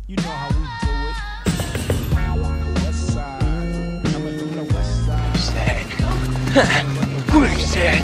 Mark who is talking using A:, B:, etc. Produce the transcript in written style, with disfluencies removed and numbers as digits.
A: You know how we do it. West side. Coming from the west side.
B: Sad. We're sad.